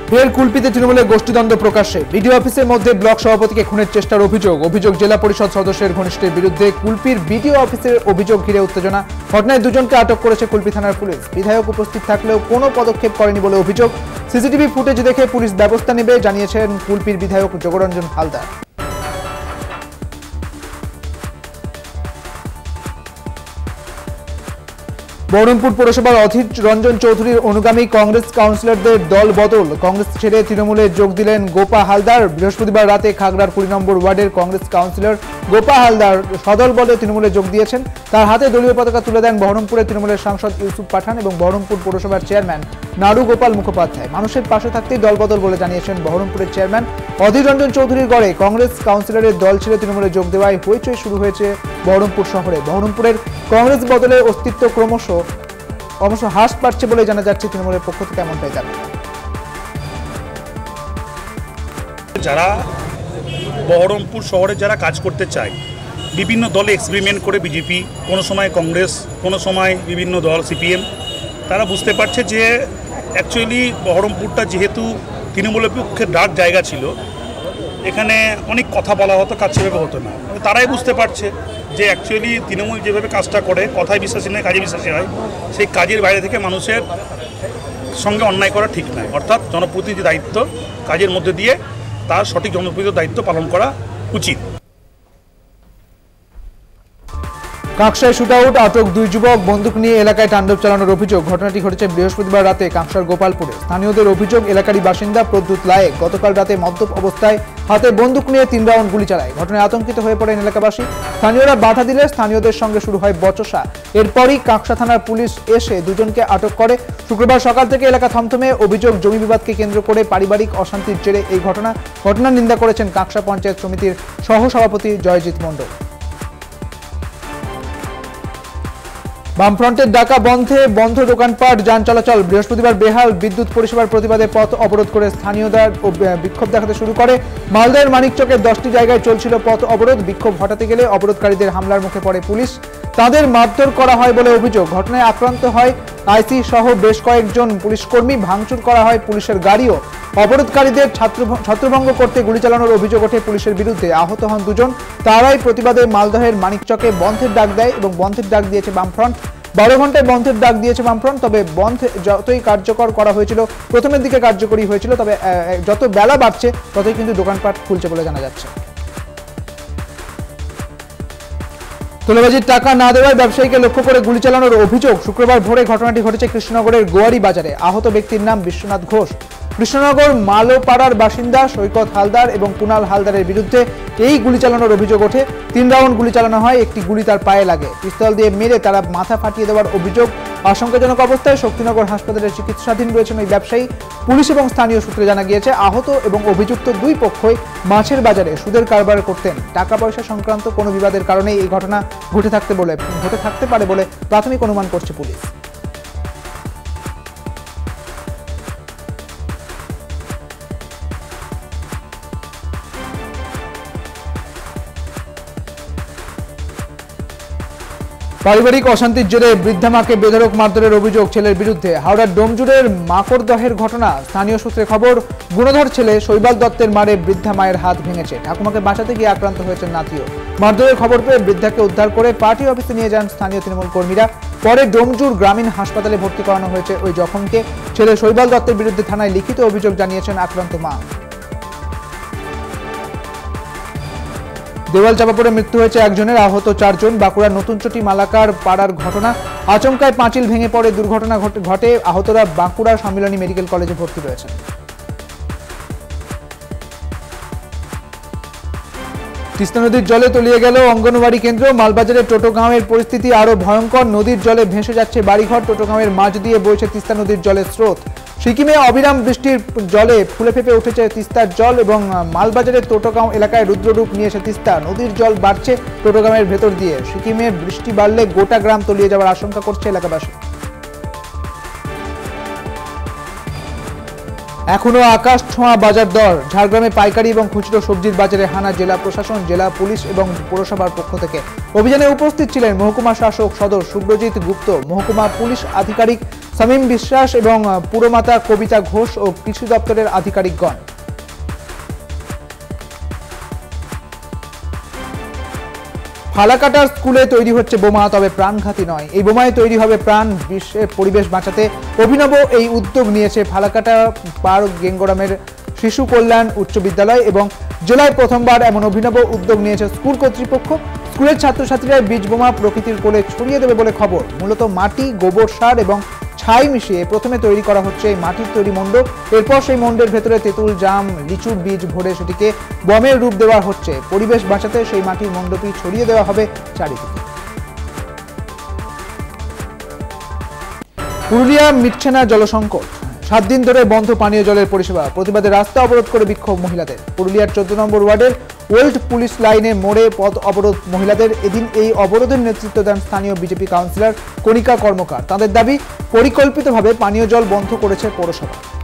ফের কুলপিতে তৃণমূলের গোষ্ঠীদ্বন্দ্ব প্রকাশ্যে। বিডিও অফিসের মধ্যে ব্লক সভাপতিকে খুনের চেষ্টার অভিযোগ জেলা পরিষদ সদস্যের ঘনিষ্ঠের বিরুদ্ধে। কুলপির বিডিও অফিসের অভিযোগ ঘিরে উত্তেজনা। ঘটনায় দুজনকে আটক করেছে কুলপি থানার পুলিশ। বিধায়ক উপস্থিত থাকলেও কোনো পদক্ষেপ করেনি বলে অভিযোগ। সিসিটিভি ফুটেজ দেখে পুলিশ ব্যবস্থা নেবে জানিয়েছেন কুলপির বিধায়ক যোগরঞ্জন হালদার। বহরমপুর পৌরসভার অধীর রঞ্জন চৌধুরীর অনুগামী কংগ্রেস কাউন্সিলরদের দল বদল। কংগ্রেস ছেড়ে তৃণমূলে যোগ দিলেন গোপা হালদার। বৃহস্পতিবার রাতে খাগড়ার 20 নম্বর ওয়ার্ডের কংগ্রেস কাউন্সিলর গোপা হালদার সদল বলে তৃণমূলে যোগ দিয়েছেন। তার হাতে দলীয় পতাকা তুলে দেন বহরমপুরের তৃণমূলের সাংসদ ইউসুফ পাঠান এবং বহরমপুর পৌরসভার চেয়ারম্যান নাড়ু গোপাল মুখোপাধ্যায়। মানুষের পাশে থাকতেই দলবদল বলে জানিয়েছেন বহরমপুরের চেয়ারম্যান অধীর রঞ্জন চৌধুরীর গড়ে কংগ্রেস কাউন্সিলরের দল ছেড়ে তৃণমূলে যোগ দেওয়ায় হইচই শুরু হয়েছে বহরমপুর শহরে। বহরমপুরের কংগ্রেস বদলের অস্তিত্ব ক্রমশ হ্রাস পাচ্ছে বলে জানা যাচ্ছে তৃণমূলের পক্ষ থেকে এমনটাই দাবি। যারা বহরমপুর শহরে যারা কাজ করতে চায়, বিভিন্ন দলে এক্সপেরিমেন্ট করে বিজেপি, কোনো সময় কংগ্রেস, কোনো সময় বিভিন্ন দল সিপিএম, তারা বুঝতে পারছে যে অ্যাকচুয়ালি বহরমপুরটা যেহেতু তৃণমূলের পক্ষে ডার্ক জায়গা ছিল, এখানে অনেক কথা বলা হতো, কাজ সেভাবে হতো না। তারাই বুঝতে পারছে যে অ্যাকচুয়ালি তৃণমূল যেভাবে কাজটা করে, কথায় বিশ্বাসী নয় কাজে বিশ্বাসী হয়, সেই কাজের বাইরে থেকে মানুষের সঙ্গে অন্যায় করা ঠিক নয়। অর্থাৎ জনপ্রতিনিধির দায়িত্ব কাজের মধ্যে দিয়ে তার সঠিক জনপ্রতিনিধির দায়িত্ব পালন করা উচিত। কাঁকসায় শুটআউট, আটক 2 যুবক, বন্দুক নিয়ে এলাকায় তাণ্ডব চালানোর অভিযোগ। ঘটনাটি ঘটেছে বৃহস্পতিবার রাতে কাঁকসার গোপালপুরে। স্থানীয়দের অভিযোগ এলাকারই বাসিন্দা প্রদ্যুৎ লায়েক গতকাল রাতে মদ্যপ অবস্থায় হাতে বন্দুক নিয়ে 3 রাউন্ড গুলি চালায়। ঘটনায় আতঙ্কিত হয়ে পড়েন এলাকাবাসী। স্থানীয়রা বাধা দিলে স্থানীয়দের সঙ্গে শুরু হয় বচসা। এরপরই কাঁকসা থানার পুলিশ এসে দুজনকে আটক করে। শুক্রবার সকাল থেকে এলাকা থমথমে। অভিযোগ জমি বিবাদকে কেন্দ্র করে পারিবারিক অশান্তির জেরে এই ঘটনার নিন্দা করেছেন কাঁকসা পঞ্চায়েত সমিতির সহসভাপতি জয়জিৎ মণ্ডল। বামফ্রন্টের ডাকা বন্ধ দোকানপাট, যান চলাচল। বৃহস্পতিবার বেহাল বিদ্যুৎ পরিষেবার প্রতিবাদে পথ অবরোধ করে স্থানীয়রা বিক্ষোভ দেখাতে শুরু করে। মালদার মানিকচকের 10টি জায়গায় চলছিল পথ অবরোধ। বিক্ষোভ হটাতে গেলে অবরোধকারীদের হামলার মুখে পড়ে পুলিশ। তাদের মারধর করা হয় বলে অভিযোগ। ঘটনায় আক্রান্ত হয় আইসি সহ বেশ কয়েকজন পুলিশকর্মী। ভাঙচুর করা হয় পুলিশের গাড়িও। অবরোধকারীদের ছত্রভঙ্গ করতে গুলি চালানোর অভিযোগ ওঠে পুলিশের বিরুদ্ধে। আহত হন 2 জন। তারাই প্রতিবাদে মালদহের মানিকচকে বন্ধের ডাক দেয় এবং বন্ধের ডাক দিয়েছে বামফ্রন্ট। 12 ঘন্টায় বন্ধের ডাক দিয়েছে বামফ্রন্ট। তবে বন্ধ যতই কার্যকর করা হয়েছিল, প্রথমের দিকে কার্যকরী হয়েছিল, তবে যত বেলা বাড়ছে ততই কিন্তু দোকানপাট খুলছে বলে জানা যাচ্ছে। তোলাবাজির টাকা না দেওয়ায় ব্যবসায়ীকে লক্ষ্য করে গুলি চালানোর অভিযোগ। শুক্রবার ভোরে ঘটনাটি ঘটেছে কৃষ্ণনগরের গোয়ারি বাজারে। আহত ব্যক্তির নাম বিশ্বনাথ ঘোষ। কৃষ্ণনগর মালোপাড়ার বাসিন্দা সৈকত হালদার এবং কুণাল হালদারের বিরুদ্ধে এই গুলি চালানোর অভিযোগ ওঠে। 3 রাউন্ড গুলি চালানো হয়। একটি গুলি তার পায়ে লাগে। পিস্তল দিয়ে মেরে তারা মাথা ফাটিয়ে দেওয়ার অভিযোগ। আশঙ্কাজনক অবস্থায় শক্তিনগর হাসপাতালে চিকিৎসাধীন রয়েছেন ওই ব্যবসায়ী। পুলিশ এবং স্থানীয় সূত্রে জানা গিয়েছে আহত এবং অভিযুক্ত 2 পক্ষই মাছের বাজারে সুদের কারবার করতেন। টাকা পয়সা সংক্রান্ত কোনো বিবাদের কারণে এই ঘটনা ঘটে থাকতে পারে বলে প্রাথমিক অনুমান করছে পুলিশ। পারিবারিক অশান্তির জেরে বৃদ্ধা মাকে বেধড়ক মারধরের অভিযোগ ছেলের বিরুদ্ধে। হাওড়ার ডোমজুড়ের মাকড়দহের ঘটনা। স্থানীয় সূত্রে খবর, গুণধর ছেলে শৈবাল দত্তের মারে বৃদ্ধা মায়ের হাত ভেঙেছে। ঠাকুমাকে বাঁচাতে গিয়ে আক্রান্ত হয়েছেন নাতিও। মারধরের খবর পেয়ে বৃদ্ধাকে উদ্ধার করে পার্টি অফিসে নিয়ে যান স্থানীয় তৃণমূল কর্মীরা। পরে ডোমজুর গ্রামীণ হাসপাতালে ভর্তি করানো হয়েছে ওই জখমকে। ছেলে শৈবাল দত্তের বিরুদ্ধে থানায় লিখিত অভিযোগ জানিয়েছেন আক্রান্ত মা। দেওয়াল চাপা পড়ে মৃত্যু হয়েছে একজনের, আহত 4 জন। বাঁকুড়ার নতুনচটি মালাকার পাড়ার ঘটনা। আচমকায় পাঁচিল ভেঙে পড়ে দুর্ঘটনা ঘটে। আহতরা বাঁকুড়ার সম্মিলনী মেডিকেল কলেজে ভর্তি রয়েছেন। তিস্তা নদীর জলে তলিয়ে গেল অঙ্গনওয়াড়ি কেন্দ্র। মালবাজারের টোটোগাঁওয়ের পরিস্থিতি আরো ভয়ঙ্কর। নদীর জলে ভেসে যাচ্ছে বাড়িঘর। টোটোগাঁওয়ের মাঝ দিয়ে বইছে তিস্তা নদীর জলের স্রোত। সিকিমে অবিরাম বৃষ্টির জলে ফুলে ফেপে উঠেছে তিস্তার জল এবং মালবাজারের টোটোগাঁও এলাকায় রুদ্ররূপ নিয়েছে তিস্তা। নদীর জল বাড়ছে টোটোগাঁওয়ের ভেতর দিয়ে। সিকিমে বৃষ্টি বাড়লে গোটা গ্রাম তলিয়ে যাওয়ার আশঙ্কা করছে এলাকাবাসী। এখনো আকাশ ছোঁয়া বাজার দর। ঝাড়গ্রামে পাইকারি এবং খুচরো সবজির বাজারে হানা জেলা প্রশাসন, জেলা পুলিশ এবং পৌরসভার পক্ষ থেকে। অভিযানে উপস্থিত ছিলেন মহকুমা শাসক সদর সুব্রজিৎ গুপ্ত, মহকুমা পুলিশ আধিকারিক শামীম বিশ্বাস এবং পুরমাতা কবিতা ঘোষ ও কৃষি দপ্তরের আধিকারিকগণ। ফালাকাটার স্কুলে তৈরি হচ্ছে বোমা, তবে প্রাণঘাতী নয়। এই বোমায় তৈরি হবে প্রাণ। বিশ্বের পরিবেশ বাঁচাতে অভিনব এই উদ্যোগ নিয়েছে ফালাকাটা পার গেঙ্গরামের শিশু কল্যাণ উচ্চ বিদ্যালয় এবং জেলায় প্রথমবার এমন অভিনব উদ্যোগ নিয়েছে স্কুল কর্তৃপক্ষ। স্কুলের ছাত্রছাত্রীরা বীজ বোমা প্রকৃতির কোলে ছড়িয়ে দেবে বলে খবর। মূলত মাটি, গোবর সার এবং ছাই মিশিয়ে প্রথমে তৈরি করা হচ্ছে এই মাটির তৈরি মণ্ড। এরপর সেই মণ্ডের ভেতরে তেঁতুল, জাম, লিচুর বীজ ভরে সেটিকে বমের রূপ দেওয়া হচ্ছে। পরিবেশ বাঁচাতে সেই মাটির মণ্ডটি ছড়িয়ে দেওয়া হবে চারিদিকে। পুরুলিয়া মিটছে না জলসংকট। 7 দিন ধরে বন্ধ পানীয় জলের পরিষেবা। প্রতিবাদে রাস্তা অবরোধ করে বিক্ষোভ মহিলাদের। পুরুলিয়ার 14 নম্বর ওয়ার্ডের ওল্ড পুলিশ লাইনে মোড়ে পথ অবরোধ মহিলাদের। এদিন এই অবরোধের নেতৃত্ব দেন স্থানীয় বিজেপি কাউন্সিলর কণিকা কর্মকার। তাদের দাবি, পরিকল্পিতভাবে পানীয় জল বন্ধ করেছে পৌরসভা।